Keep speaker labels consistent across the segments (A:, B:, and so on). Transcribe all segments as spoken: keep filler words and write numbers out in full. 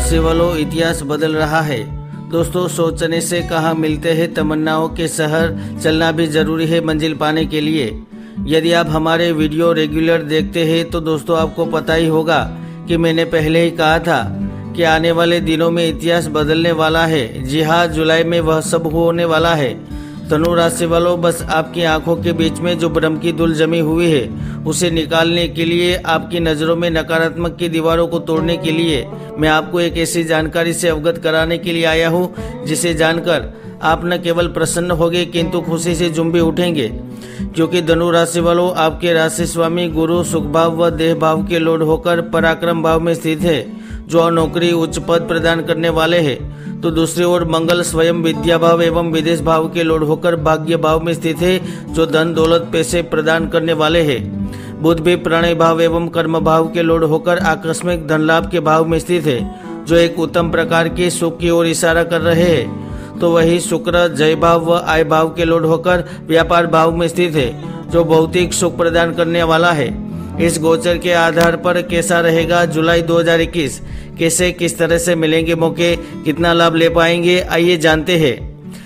A: राशि वालों, इतिहास बदल रहा है। दोस्तों, सोचने से कहाँ मिलते हैं तमन्नाओं के शहर, चलना भी जरूरी है मंजिल पाने के लिए। यदि आप हमारे वीडियो रेगुलर देखते हैं तो दोस्तों आपको पता ही होगा कि मैंने पहले ही कहा था कि आने वाले दिनों में इतिहास बदलने वाला है। जी हाँ, जुलाई में वह सब होने वाला है। धनु राशि वालों, बस आपकी आंखों के बीच में जो भ्रम की धूल जमी हुई है उसे निकालने के लिए, आपकी नजरों में नकारात्मक की दीवारों को तोड़ने के लिए मैं आपको एक ऐसी जानकारी से अवगत कराने के लिए आया हूँ जिसे जानकर आप न केवल प्रसन्न होंगे किंतु खुशी से झूम भी उठेंगे। क्योंकि धनु राशि वालों, आपके राशि स्वामी गुरु सुख भाव व देह भाव के लोड होकर पराक्रम भाव में स्थित है, जो नौकरी उच्च पद प्रदान करने वाले हैं। तो दूसरी ओर मंगल स्वयं विद्या भाव एवं विदेश भाव के लोड होकर भाग्य भाव में स्थित है, जो धन दौलत पैसे प्रदान करने वाले हैं। बुध भी प्रणय भाव एवं कर्म भाव के लोड होकर आकस्मिक धन लाभ के भाव में स्थित है, जो एक उत्तम प्रकार के सुख की ओर इशारा कर रहे हैं। तो वही शुक्र जय भाव व आय भाव के लोड होकर व्यापार भाव में स्थित है, जो भौतिक सुख प्रदान करने वाला है। इस गोचर के आधार पर कैसा रहेगा जुलाई दो हज़ार इक्कीस, कैसे किस तरह से मिलेंगे मौके, कितना लाभ ले पाएंगे, आइए जानते हैं।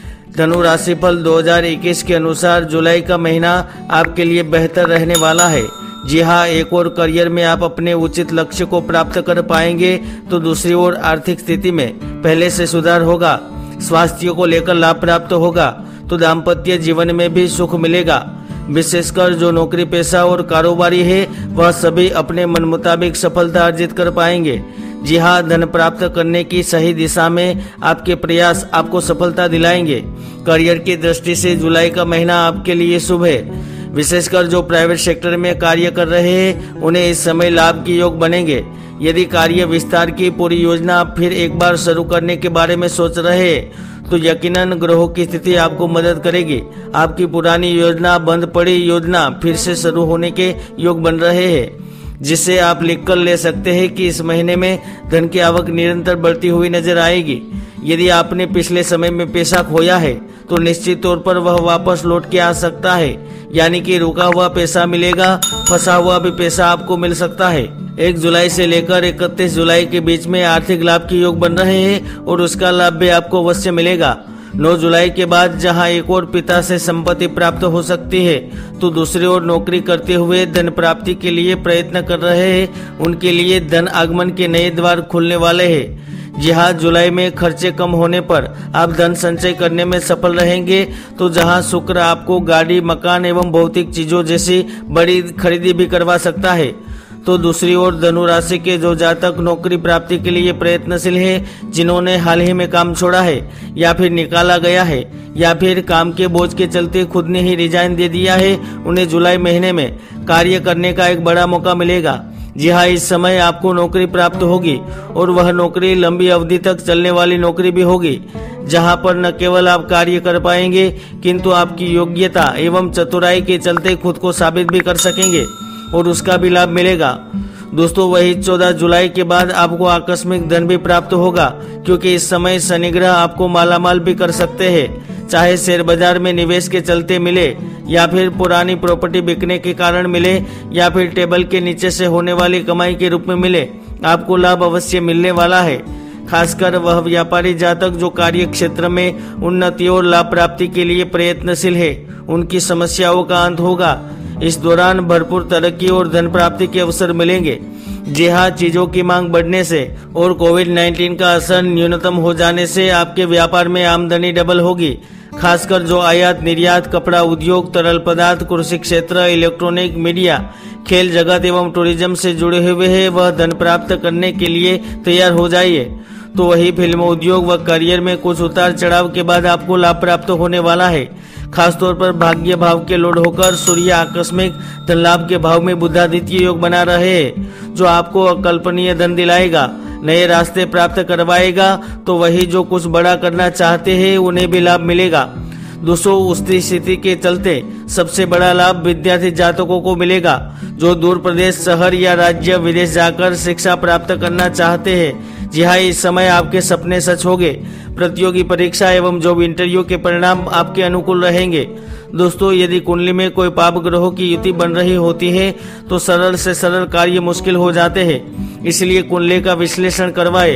A: धनु राशिफल दो हज़ार इक्कीस के अनुसार जुलाई का महीना आपके लिए बेहतर रहने वाला है। जी हाँ, एक और करियर में आप अपने उचित लक्ष्य को प्राप्त कर पाएंगे, तो दूसरी ओर आर्थिक स्थिति में पहले से सुधार होगा। स्वास्थ्य को लेकर लाभ प्राप्त होगा, तो दाम्पत्य जीवन में भी सुख मिलेगा। विशेषकर जो नौकरी पेशा और कारोबारी है वह सभी अपने मन मुताबिक सफलता अर्जित कर पाएंगे। जी हाँ, धन प्राप्त करने की सही दिशा में आपके प्रयास आपको सफलता दिलाएंगे। करियर की दृष्टि से जुलाई का महीना आपके लिए शुभ है। विशेषकर जो प्राइवेट सेक्टर में कार्य कर रहे हैं उन्हें इस समय लाभ के योग बनेंगे। यदि कार्य विस्तार की पूरी योजना आप फिर एक बार शुरू करने के बारे में सोच रहे हैं तो यकीनन ग्रहों की स्थिति आपको मदद करेगी। आपकी पुरानी योजना, बंद पड़ी योजना फिर से शुरू होने के योग बन रहे हैं, जिससे आप लिख कर ले सकते हैं कि इस महीने में धन की आवक निरंतर बढ़ती हुई नजर आएगी। यदि आपने पिछले समय में पैसा खोया है तो निश्चित तौर पर वह वापस लौट के आ सकता है, यानी कि रुका हुआ पैसा मिलेगा, फंसा हुआ भी पैसा आपको मिल सकता है। एक जुलाई से लेकर इकतीस जुलाई के बीच में आर्थिक लाभ के योग बन रहे हैं और उसका लाभ भी आपको अवश्य मिलेगा। नौ जुलाई के बाद जहां एक और पिता से संपत्ति प्राप्त हो सकती है, तो दूसरी ओर नौकरी करते हुए धन प्राप्ति के लिए प्रयत्न कर रहे हैं उनके लिए धन आगमन के नए द्वार खुलने वाले हैं। जी हाँ, जुलाई में खर्चे कम होने पर आप धन संचय करने में सफल रहेंगे। तो जहां शुक्र आपको गाड़ी, मकान एवं भौतिक चीजों जैसी बड़ी खरीदी भी करवा सकता है, तो दूसरी ओर धनु राशि के जो जातक नौकरी प्राप्ति के लिए प्रयत्नशील हैं, जिन्होंने हाल ही में काम छोड़ा है या फिर निकाला गया है या फिर काम के बोझ के चलते खुद ने ही रिजाइन दे दिया है, उन्हें जुलाई महीने में कार्य करने का एक बड़ा मौका मिलेगा। जी हाँ, इस समय आपको नौकरी प्राप्त होगी और वह नौकरी लंबी अवधि तक चलने वाली नौकरी भी होगी, जहां पर न केवल आप कार्य कर पाएंगे किंतु आपकी योग्यता एवं चतुराई के चलते खुद को साबित भी कर सकेंगे और उसका भी लाभ मिलेगा। दोस्तों, वही चौदह जुलाई के बाद आपको आकस्मिक धन भी प्राप्त होगा, क्योंकि इस समय शनि ग्रह आपको मालामाल भी कर सकते हैं, चाहे शेयर बाजार में निवेश के चलते मिले या फिर पुरानी प्रॉपर्टी बिकने के कारण मिले या फिर टेबल के नीचे से होने वाली कमाई के रूप में मिले, आपको लाभ अवश्य मिलने वाला है। खासकर वह व्यापारी जातक जो कार्य क्षेत्र में उन्नति और लाभ प्राप्ति के लिए प्रयत्नशील है, उनकी समस्याओं का अंत होगा। इस दौरान भरपूर तरक्की और धन प्राप्ति के अवसर मिलेंगे। जी हाँ, चीजों की मांग बढ़ने से और कोविड उन्नीस का असर न्यूनतम हो जाने से आपके व्यापार में आमदनी डबल होगी। खासकर जो आयात निर्यात, कपड़ा उद्योग, तरल पदार्थ, कृषि क्षेत्र, इलेक्ट्रॉनिक, मीडिया, खेल जगत एवं टूरिज्म से जुड़े हुए हैं, वह धन प्राप्त करने के लिए तैयार हो जाइए। तो वही फिल्म उद्योग व करियर में कुछ उतार चढ़ाव के बाद आपको लाभ प्राप्त होने वाला है। खासतौर पर भाग्य भाव के लोड होकर सूर्य आकस्मिक धन लाभ के भाव में बुधादित्य योग बना रहे हैं, जो आपको अकल्पनीय धन दिलाएगा, नए रास्ते प्राप्त करवाएगा। तो वही जो कुछ बड़ा करना चाहते हैं उन्हें भी लाभ मिलेगा। दोस्तों, उस स्थिति के चलते सबसे बड़ा लाभ विद्यार्थी जातकों को मिलेगा, जो दूर प्रदेश, शहर या राज्य, विदेश जाकर शिक्षा प्राप्त करना चाहते हैं। जी हाँ, इस समय आपके सपने सच होंगे। प्रतियोगी परीक्षा एवं जॉब इंटरव्यू के परिणाम आपके अनुकूल रहेंगे। दोस्तों, यदि कुंडली में कोई पाप ग्रहों की युति बन रही होती है तो सरल से सरल कार्य मुश्किल हो जाते हैं, इसलिए कुंडली का विश्लेषण करवाएं।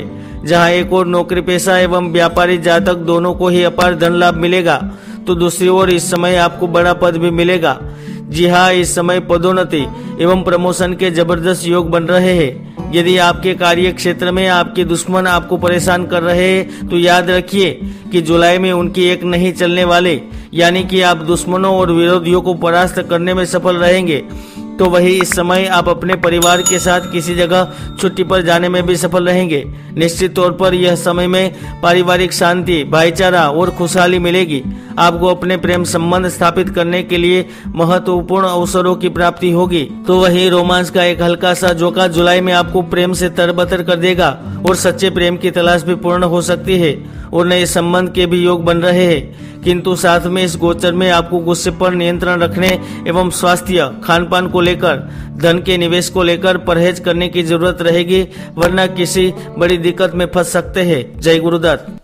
A: जहां एक और नौकरी पेशा एवं व्यापारी जातक दोनों को ही अपार धन लाभ मिलेगा, तो दूसरी ओर इस समय आपको बड़ा पद भी मिलेगा। जी हाँ, इस समय पदोन्नति एवं प्रमोशन के जबरदस्त योग बन रहे हैं। यदि आपके कार्य क्षेत्र में आपके दुश्मन आपको परेशान कर रहे हैं तो याद रखिए कि जुलाई में उनकी एक नहीं चलने वाले, यानी कि आप दुश्मनों और विरोधियों को परास्त करने में सफल रहेंगे। तो वही इस समय आप अपने परिवार के साथ किसी जगह छुट्टी पर जाने में भी सफल रहेंगे। निश्चित तौर पर यह समय में पारिवारिक शांति, भाईचारा और खुशहाली मिलेगी। आपको अपने प्रेम संबंध स्थापित करने के लिए महत्वपूर्ण अवसरों की प्राप्ति होगी। तो वही रोमांस का एक हल्का सा झोंका जुलाई में आपको प्रेम से तरबतर कर देगा और सच्चे प्रेम की तलाश भी पूर्ण हो सकती है और नए संबंध के भी योग बन रहे हैं। किंतु साथ में इस गोचर में आपको गुस्से पर नियंत्रण रखने एवं स्वास्थ्य, खान पान को लेकर, धन के निवेश को लेकर परहेज करने की जरूरत रहेगी, वरना किसी बड़ी दिक्कत में फंस सकते हैं। जय गुरुदत्त।